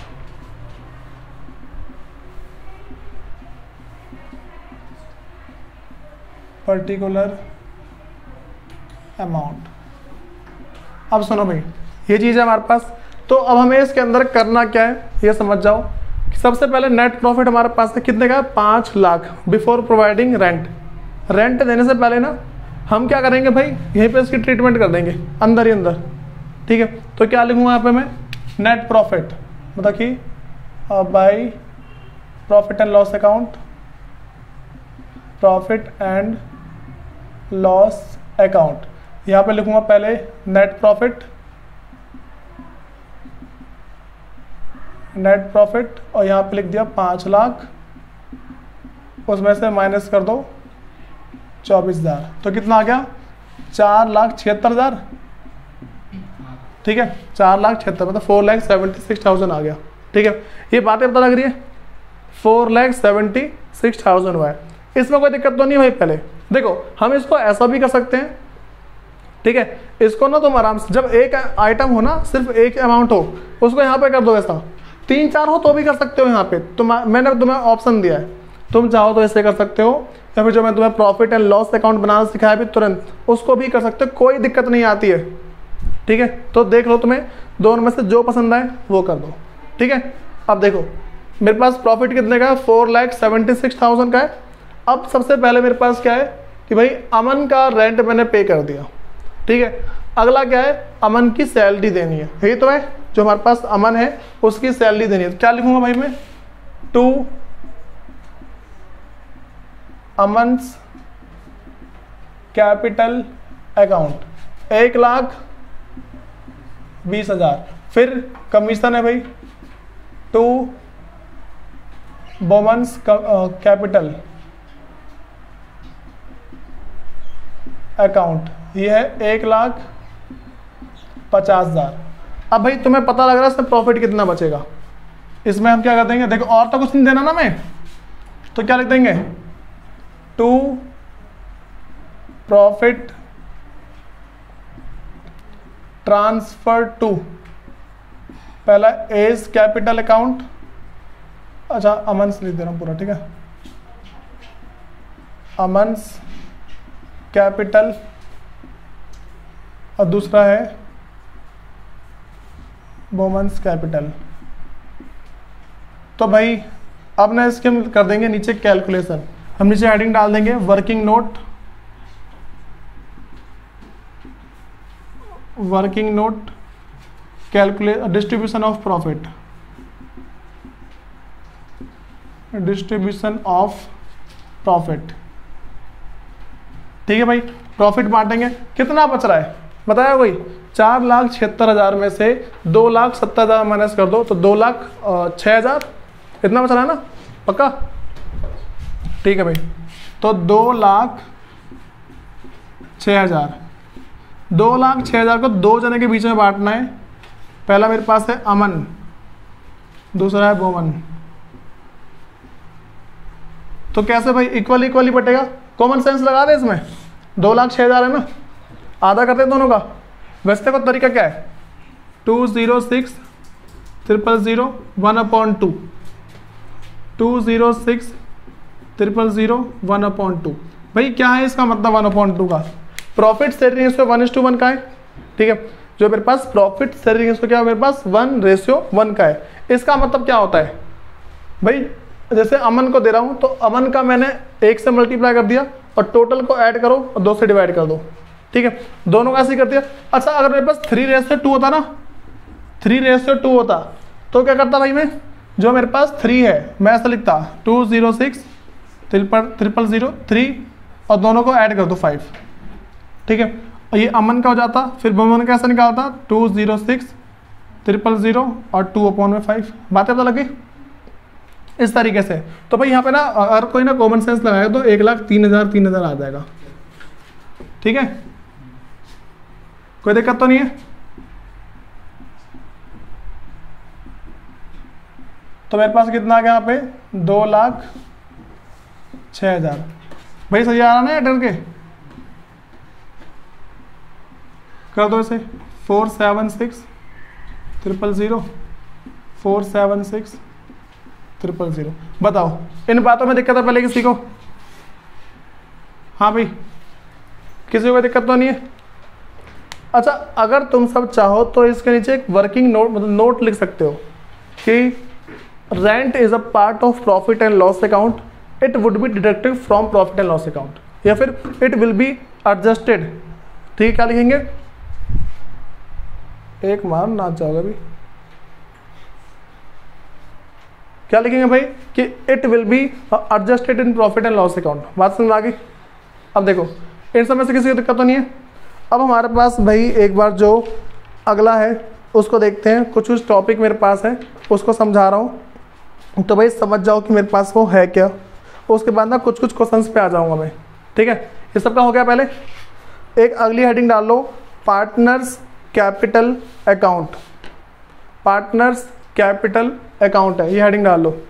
particular amount. अब सुनो भाई ये चीज़ है हमारे पास। तो अब हमें इसके अंदर करना क्या है ये समझ जाओ। सबसे पहले नेट प्रॉफिट हमारे पास है कितने का, पाँच lakh before providing rent. Rent देने से पहले ना हम क्या करेंगे भाई, यहीं पे इसकी ट्रीटमेंट कर देंगे अंदर ही अंदर, ठीक है। तो क्या लिखूंगा यहाँ पे मैं, नेट प्रॉफिट मतलब कि by profit and loss account, profit and loss account. यहाँ पे लिखूंगा पहले नेट प्रॉफिट, नेट प्रॉफिट और यहाँ पे लिख दिया पाँच लाख, उसमें से माइनस कर दो चौबीस हजार, तो कितना आ गया, चार लाख छिहत्तर हजार, ठीक है, चार लाख छिहत्तर मतलब four lakh seventy six thousand आ गया, ठीक है। ये बातें पता लग रही है, four lakh seventy six thousand हुआ है, इसमें कोई दिक्कत तो नहीं भाई। पहले देखो हम इसको ऐसा भी कर सकते हैं, ठीक है, इसको ना तुम आराम से, जब एक आइटम हो ना, सिर्फ एक अमाउंट हो, उसको यहाँ पे कर दो ऐसा, तीन चार हो तो भी कर सकते हो। यहाँ पे तुम, मैंने तुम्हें ऑप्शन दिया है, तुम चाहो तो ऐसे कर सकते हो, या फिर जो मैं तुम्हें प्रॉफिट एंड लॉस अकाउंट बनाना सिखाया भी तुरंत, उसको भी कर सकते हो, कोई दिक्कत नहीं आती है, ठीक है। तो देख लो तुम्हें दोनों में से जो पसंद आए वो कर दो, ठीक है। अब देखो मेरे पास प्रॉफिट कितने का है, four lakh seventy six thousand का है। अब सबसे पहले मेरे पास क्या है कि भाई अमन का रेंट मैंने पे कर दिया, ठीक है। अगला क्या है, अमन की सैलरी देनी है, यही तो है। जो हमारे पास अमन है उसकी सैलरी देनी है। तो क्या लिखूंगा भाई मैं, टू अमन्स कैपिटल अकाउंट, एक लाख बीस हजार। फिर कमीशन है भाई, टू वुमेन्स कैपिटल अकाउंट, ये है एक लाख पचास हजार। अब भाई तुम्हें पता लग रहा है इसमें प्रॉफिट कितना बचेगा, इसमें हम क्या कर देंगे, देखो और तो कुछ नहीं देना ना मैं, तो क्या लिख देंगे, टू प्रॉफिट ट्रांसफर टू, पहला एज कैपिटल अकाउंट, अच्छा अमन्स लिख दे रहा हूं पूरा, ठीक है, अमन्स कैपिटल, और दूसरा है वुमेन्स कैपिटल। तो भाई अब ना इसके हम कर देंगे नीचे कैलकुलेशन, हम नीचे हेडिंग डाल देंगे working note, working note calculate distribution of profit, distribution of profit, ठीक है भाई। प्रॉफिट बांटेंगे, कितना बच रहा है बताया कोई, चार लाख छिहत्तर हजार में से दो लाख सत्तर हजार माइनस कर दो तो दो लाख छः हजार, इतना बच रहा है ना, पक्का, ठीक है भाई। तो दो लाख छः हजार, दो लाख छः हजार को दो जने के बीच में बांटना है, पहला मेरे पास है अमन, दूसरा है वुमन। तो कैसे भाई, इक्वल इक्वली बटेगा, कॉमन सेंस लगा दे इसमें, दो लाख छः हजार है ना, आधा करते हैं दोनों का। वैसे का तरीका क्या है, two zero six triple zero one upon two, two zero six triple zero one upon two. भाई क्या है इसका मतलब वन अपॉन टू का, profit sharing ratio one is to one का है, ठीक है, जो मेरे पास प्रॉफिट शेयरिंग रेशियो क्या है मेरे पास वन रेशियो वन का है। इसका मतलब क्या होता है भाई, जैसे अमन को दे रहा हूं तो अमन का मैंने एक से मल्टीप्लाई कर दिया और टोटल को ऐड करो और दो से डिवाइड कर दो, ठीक है, दोनों का ऐसे कर दिया। अच्छा अगर मेरे पास थ्री रेशियो टू होता ना, थ्री रेशियो टू होता तो क्या करता भाई, मैं जो मेरे पास थ्री है मैं ऐसा लिखता two zero six triple triple zero three और दोनों को ऐड कर दो फाइव, ठीक है, और ये अमन का हो जाता, फिर वुमन का ऐसा निकालता two zero six triple zero और टू अपॉन में फाइव। बातें पता लगी इस तरीके से। तो भाई यहाँ पे ना अगर कोई ना कॉमन सेंस लगाएगा तो एक लाख तीन हजार तीन हजार आ जाएगा, ठीक है, कोई दिक्कत तो नहीं है। तो मेरे पास कितना आ गया यहाँ पे, दो लाख छः हजार। भाई सही आ रहा ना एडर के, कर दो इसे, four seven six triple zero four seven six triple zero. बताओ इन बातों में दिक्कत है पहले किसी को? हाँ भाई किसी को कोई दिक्कत तो नहीं है? अच्छा अगर तुम सब चाहो तो इसके नीचे एक वर्किंग नोट मतलब नोट लिख सकते हो कि rent is a part of profit and loss account, it would be deducted from profit and loss account, या फिर इट विल बी एडजस्टेड। ठीक है, क्या लिखेंगे? एक मार ना चाहोगे अभी, क्या लिखेंगे भाई कि it will be adjusted in profit and loss account. बात समझ आ गई? अब देखो इन सब में से किसी को दिक्कत तो नहीं है। अब हमारे पास भाई एक बार जो अगला है उसको देखते हैं, कुछ कुछ टॉपिक मेरे पास है उसको समझा रहा हूँ, तो भाई समझ जाओ कि मेरे पास वो है क्या। उसके बाद ना कुछ कुछ क्वेश्चंस पे आ जाऊँगा मैं, ठीक है। ये सबका हो गया। पहले एक अगली हेडिंग डाल लो, partners capital account. Partners capital account है, ये हेडिंग डाल लो।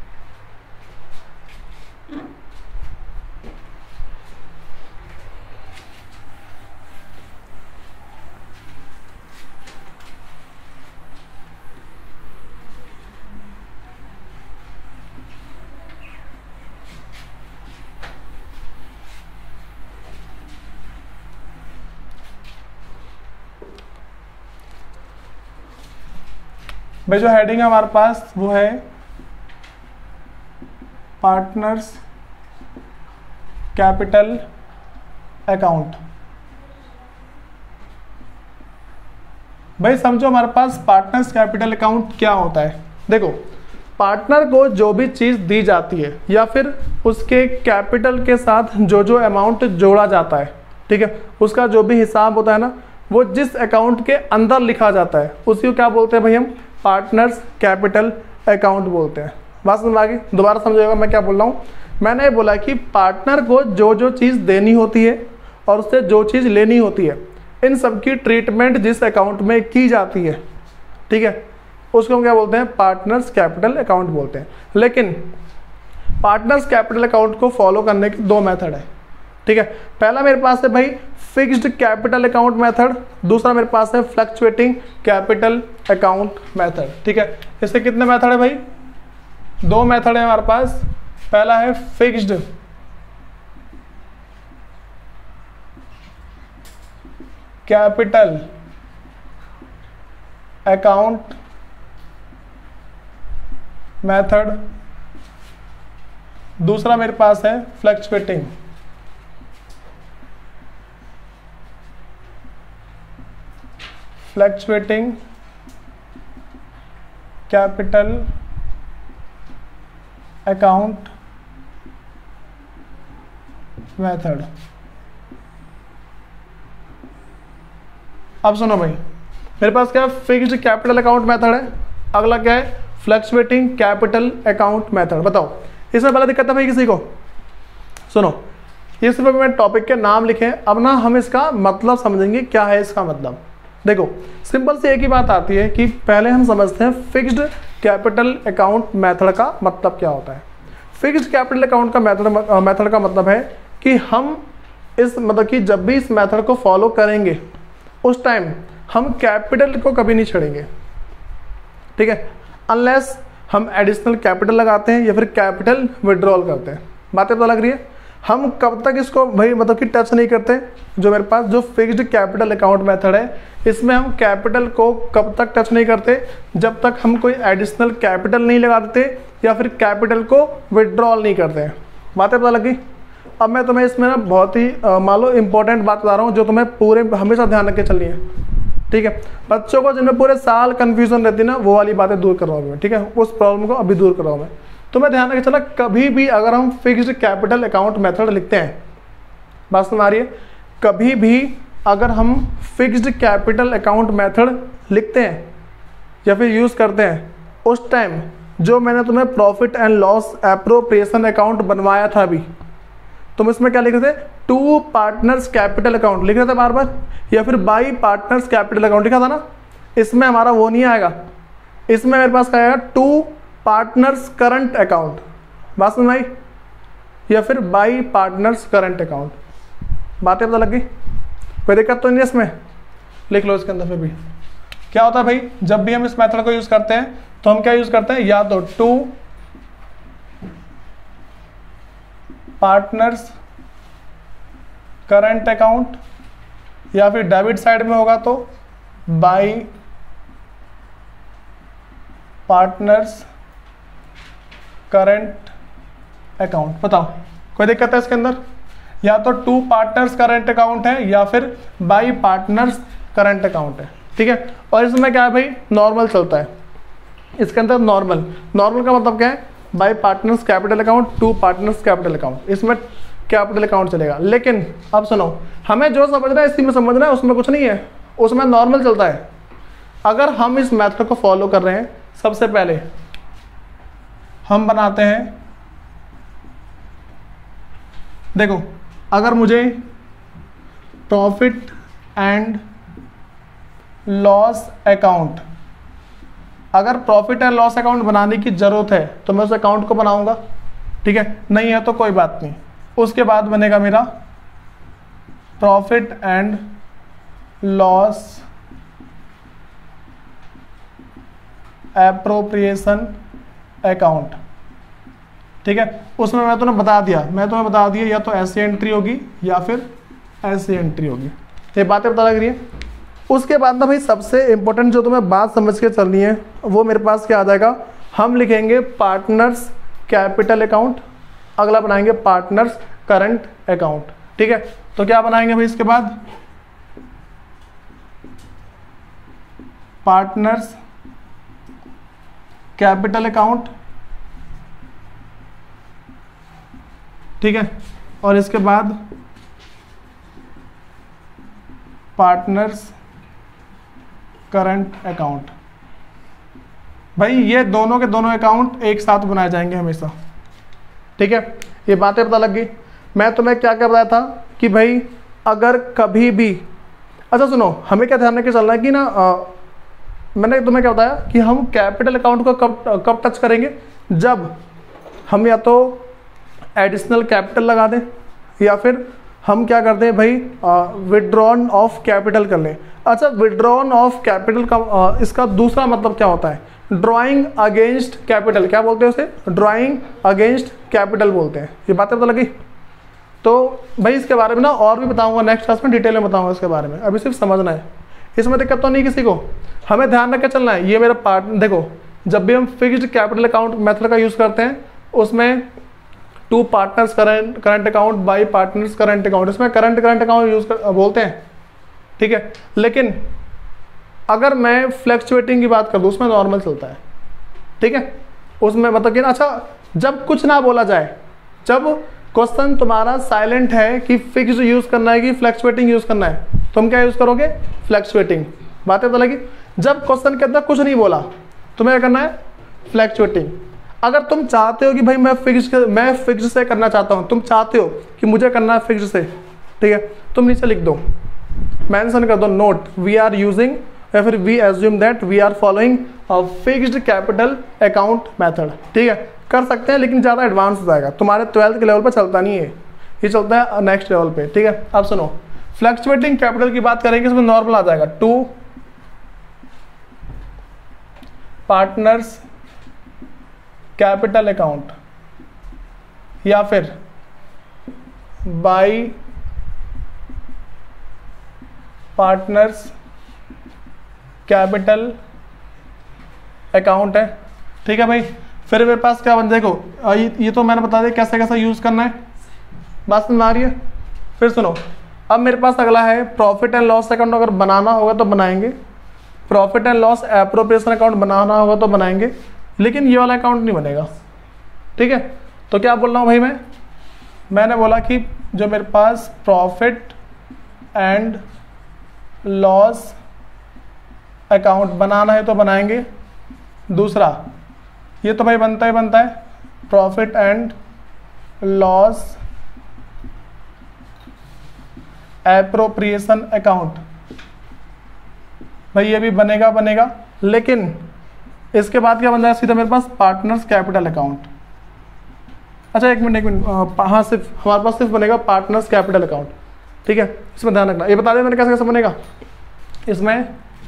भाई जो हेडिंग है हमारे पास वो है पार्टनर्स कैपिटल अकाउंट। भाई समझो हमारे पास पार्टनर्स कैपिटल अकाउंट क्या होता है। देखो, पार्टनर को जो भी चीज़ दी जाती है या फिर उसके कैपिटल के साथ जो जो अमाउंट जोड़ा जाता है, ठीक है, उसका जो भी हिसाब होता है ना, वो जिस अकाउंट के अंदर लिखा जाता है उसी को क्या बोलते हैं भाई, हम पार्टनर्स कैपिटल अकाउंट बोलते हैं। बात समझ आ गई? दोबारा समझिएगा मैं क्या बोल रहा हूँ। मैंने बोला कि पार्टनर को जो जो चीज़ देनी होती है और उससे जो चीज़ लेनी होती है, इन सब की ट्रीटमेंट जिस अकाउंट में की जाती है, ठीक है, उसको हम क्या बोलते हैं, पार्टनर्स कैपिटल अकाउंट बोलते हैं। लेकिन पार्टनर्स कैपिटल अकाउंट को फॉलो करने के दो मेथड है, ठीक है। पहला मेरे पास है भाई फिक्स्ड कैपिटल अकाउंट मेथड, दूसरा मेरे पास है फ्लक्चुएटिंग कैपिटल अकाउंट मेथड, ठीक है। इसके कितने मेथड है भाई? दो मेथड है हमारे पास। पहला है फिक्स्ड कैपिटल अकाउंट मेथड, दूसरा मेरे पास है fluctuating fluctuating capital account method. अब सुनो भाई, मेरे पास क्या है, फिक्स्ड कैपिटल अकाउंट मेथड है, अगला क्या है, फ्लक्चुएटिंग कैपिटल अकाउंट मेथड। बताओ इसमें पहला दिक्कत है भाई किसी को? सुनो, इस पर मैं टॉपिक के नाम लिखे, अब ना हम इसका मतलब समझेंगे क्या है इसका मतलब। देखो सिंपल से एक ही बात आती है कि पहले हम समझते हैं फिक्स्ड कैपिटल अकाउंट मेथड का मतलब क्या होता है। फिक्स्ड कैपिटल अकाउंट का मेथड मेथड का मतलब है कि हम इस मतलब कि जब भी इस मेथड को फॉलो करेंगे उस टाइम हम कैपिटल को कभी नहीं छेड़ेंगे, ठीक है, अनलेस हम एडिशनल कैपिटल लगाते हैं या फिर कैपिटल विड्रॉल करते हैं। बातें पता लग रही है? हम कब तक इसको भाई मतलब कि टच नहीं करते। जो मेरे पास जो फिक्स्ड कैपिटल अकाउंट मेथड है, इसमें हम कैपिटल को कब तक टच नहीं करते, जब तक हम कोई एडिशनल कैपिटल नहीं लगा देते या फिर कैपिटल को विड्रॉल नहीं करते हैं। बातें पता लग गई? अब मैं तुम्हें इसमें ना बहुत ही मान लो इंपॉर्टेंट बात बता रहा हूँ जो तुम्हें पूरे हमेशा ध्यान रख के चलनी है, ठीक है। बच्चों को जिनमें पूरे साल कन्फ्यूजन रहती है ना, वो वाली बातें दूर कर रहा हूँ मैं, ठीक है, उस प्रॉब्लम को अभी दूर कर रहा हूँ मैं। तो मैं ध्यान रखे चला, कभी भी अगर हम फिक्स्ड कैपिटल अकाउंट मेथड लिखते हैं, बात समझ आ रही है, कभी भी अगर हम फिक्स्ड कैपिटल अकाउंट मेथड लिखते हैं या फिर यूज़ करते हैं, उस टाइम जो मैंने तुम्हें profit and loss appropriation account बनवाया था अभी, तुम इसमें क्या लिख रहे थे, टू पार्टनर्स कैपिटल अकाउंट लिख रहे थे बार बार, या फिर बाई पार्टनर्स कैपिटल अकाउंट लिखा था ना। इसमें हमारा वो नहीं आएगा, इसमें मेरे पास क्या आएगा, टू पार्टनर्स करंट अकाउंट। बात समझ आई? या फिर बाई पार्टनर्स करंट अकाउंट। बातें पता लग गई? कोई दिक्कत तो नहीं इसमें? लिख लो इसके अंदर। फिर भी क्या होता है भाई, जब भी हम इस मेथड को यूज करते हैं तो हम क्या यूज करते हैं, या तो टू पार्टनर्स करंट अकाउंट, या फिर डेबिट साइड में होगा तो बाई पार्टनर्स करंट अकाउंट। बताओ कोई दिक्कत है इसके अंदर? या तो टू पार्टनर्स करंट अकाउंट है या फिर बाई पार्टनर्स करंट अकाउंट है, ठीक है। और इसमें क्या है भाई, नॉर्मल चलता है इसके अंदर। नॉर्मल नॉर्मल का मतलब क्या है, by partners capital account, to partners capital account, इसमें कैपिटल अकाउंट चलेगा। लेकिन अब सुनो, हमें जो समझना है इसी में समझना है, उसमें कुछ नहीं है, उसमें नॉर्मल चलता है। अगर हम इस मेथड को फॉलो कर रहे हैं, सबसे पहले हम बनाते हैं, देखो अगर मुझे प्रॉफिट एंड लॉस अकाउंट, अगर प्रॉफिट एंड लॉस अकाउंट बनाने की जरूरत है तो मैं उस अकाउंट को बनाऊंगा, ठीक है। नहीं है तो कोई बात नहीं, उसके बाद बनेगा मेरा profit and loss appropriation account, ठीक है। उसमें मैं तुम्हें बता दिया मैं तुम्हें बता दिया या तो ऐसी एंट्री होगी या फिर ऐसी एंट्री होगी। ये बातें पता लग रही है? उसके बाद ना भाई सबसे इंपॉर्टेंट जो तुम्हें बात समझ के चलनी है वो मेरे पास क्या आ जाएगा, हम लिखेंगे पार्टनर्स कैपिटल अकाउंट, अगला बनाएंगे पार्टनर्स करंट अकाउंट, ठीक है। तो क्या बनाएंगे भाई इसके बाद, पार्टनर्स कैपिटल अकाउंट, ठीक है, और इसके बाद पार्टनर्स करंट अकाउंट। भाई ये दोनों के दोनों अकाउंट एक साथ बनाए जाएंगे हमेशा, ठीक है, ये बातें पता लग गई। मैं तुम्हें क्या क्या बताया था कि भाई अगर कभी भी, अच्छा सुनो, हमें क्या ध्यान रखके चलना है कि ना आ, मैंने तुम्हें क्या बताया कि हम कैपिटल अकाउंट को कब कब टच करेंगे, जब हम या तो एडिशनल कैपिटल लगा दें या फिर हम क्या करते हैं भाई, विड्रॉन ऑफ कैपिटल कर लें। अच्छा, विड्रॉन ऑफ कैपिटल का आ, इसका दूसरा मतलब क्या होता है, ड्राइंग अगेंस्ट कैपिटल, क्या बोलते हैं उसे, ड्राइंग अगेंस्ट कैपिटल बोलते हैं। ये बातें पता लगी। तो भाई इसके बारे में ना और भी बताऊंगा नेक्स्ट क्लास में, डिटेल में बताऊंगा इसके बारे में, अभी सिर्फ समझना है, इसमें दिक्कत तो नहीं किसी को। हमें ध्यान रख के चलना है। ये मेरा पार्ट, देखो जब भी हम फिक्स्ड कैपिटल अकाउंट मेथड का यूज करते हैं उसमें to partners current current account by partners current account, इसमें करंट करंट अकाउंट यूज कर बोलते हैं, ठीक है। लेकिन अगर मैं फ्लैक्चुएटिंग की बात कर दूं उसमें नॉर्मल चलता है, ठीक है, उसमें मतलब कि अच्छा जब कुछ ना बोला जाए, जब क्वेश्चन तुम्हारा साइलेंट है कि फिक्स्ड यूज करना है कि फ्लैक्चुएटिंग यूज करना है, तुम क्या यूज करोगे, फ्लैक्चुएटिंग। बातें तो लगी। जब क्वेश्चन के अंदर कुछ नहीं बोला तुम्हें क्या करना है, फ्लैक्चुएटिंग। अगर तुम चाहते हो कि भाई मैं फिक्स मैं फिक्स से करना चाहता हूं, तुम चाहते हो कि मुझे करना है फिक्स से, ठीक है, तुम नीचे लिख दो, मेंशन कर दो नोट वी आर यूजिंग या फिर we assume that we are following a fixed capital account method, ठीक है, कर सकते हैं लेकिन ज़्यादा एडवांस हो जाएगा, तुम्हारे ट्वेल्थ के लेवल पर चलता नहीं है, ये चलता है नेक्स्ट लेवल पे, ठीक है। अब सुनो, फ्लैक्चुएटिंग कैपिटल की बात करेंगे, इसमें नॉर्मल आ जाएगा टू पार्टनर्स कैपिटल अकाउंट या फिर बाई पार्टनर्स कैपिटल अकाउंट है, ठीक है भाई। फिर मेरे पास क्या बन, देखो ये, ये तो मैंने बता दिया कैसे कैसे यूज करना है, बात समझ आ रही है। फिर सुनो, अब मेरे पास अगला है प्रॉफिट एंड लॉस अकाउंट, अगर बनाना होगा तो बनाएंगे, profit and loss appropriation account बनाना होगा तो बनाएंगे, लेकिन ये वाला अकाउंट नहीं बनेगा, ठीक है। तो क्या बोल रहा हूँ भाई मैं मैंने बोला कि जो मेरे पास प्रॉफिट एंड लॉस अकाउंट बनाना है तो बनाएंगे। दूसरा ये तो भाई बनता ही बनता है profit and loss appropriation account, भाई ये भी बनेगा बनेगा लेकिन इसके बाद क्या बन जाएगा सीधा मेरे पास पार्टनर्स कैपिटल अकाउंट। अच्छा एक मिनट एक मिनट हाँ, सिर्फ हमारे पास सिर्फ बनेगा पार्टनर्स कैपिटल अकाउंट, ठीक है, इसमें ध्यान रखना। ये बता दें मैंने कैसे कैसे बनेगा, इसमें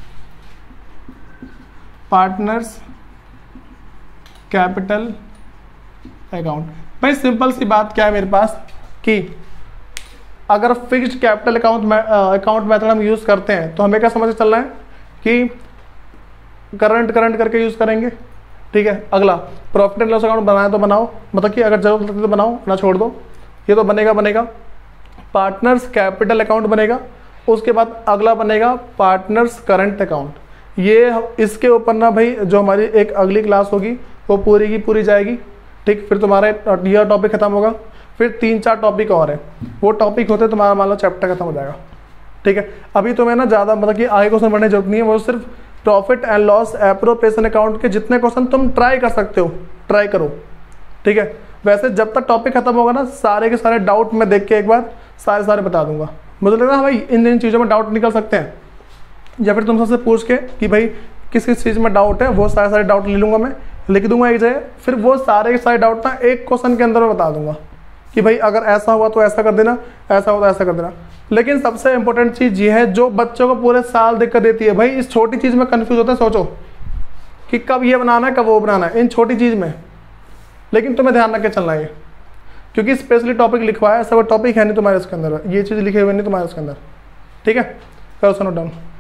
पार्टनर्स कैपिटल अकाउंट। भाई सिंपल सी बात क्या है मेरे पास कि अगर fixed capital account account method हम यूज करते हैं तो हमें क्या समझ चलना है कि करंट करंट करके यूज करेंगे, ठीक है। अगला प्रॉफिट एंड लॉस अकाउंट बनाए तो बनाओ, मतलब कि अगर जरूरत लगती तो बनाओ ना छोड़ दो, ये तो बनेगा बनेगा। पार्टनर्स कैपिटल अकाउंट बनेगा, उसके बाद अगला बनेगा पार्टनर्स करंट अकाउंट। ये इसके ऊपर ना भाई जो हमारी एक अगली क्लास होगी वो पूरी की पूरी जाएगी, ठीक। फिर तुम्हारा यह टॉपिक खत्म होगा, फिर तीन चार टॉपिक और है, वो टॉपिक होते तुम्हारा मान लो चैप्टर खत्म हो जाएगा, ठीक है। अभी तुम्हें ना ज़्यादा मतलब कि आगे क्वेश्चन पढ़ने की जरूरत नहीं है, वो सिर्फ profit and loss appropriation account के जितने क्वेश्चन तुम ट्राई कर सकते हो ट्राई करो, ठीक है। वैसे जब तक टॉपिक खत्म होगा ना सारे के सारे डाउट मैं देख के एक बार सारे सारे बता दूंगा। मुझे लग रहा है भाई इन इन चीज़ों में डाउट निकल सकते हैं, या फिर तुम सबसे पूछ के कि भाई किस किस चीज़ में डाउट है, वो सारे सारे डाउट ले लूँगा, मैं लिख दूंगा एक जगह, फिर वो सारे के सारे डाउट ना एक क्वेश्चन के अंदर मैं बता दूंगा कि भाई अगर ऐसा हुआ तो ऐसा कर देना, ऐसा हुआ तो ऐसा कर देना। लेकिन सबसे इंपॉर्टेंट चीज़ ये है जो बच्चों को पूरे साल दिक्कत देती है, भाई इस छोटी चीज़ में कंफ्यूज होते हैं, सोचो कि कब ये बनाना है कब वो बनाना है, इन छोटी चीज़ में। लेकिन तुम्हें ध्यान रख के चलना है, क्योंकि स्पेशली टॉपिक लिखवाया, ऐसा कोई टॉपिक है नहीं तुम्हारे इसके अंदर, ये चीज़ लिखे हुए नहीं तुम्हारे इसके अंदर, ठीक है। करो सुनो डाउन।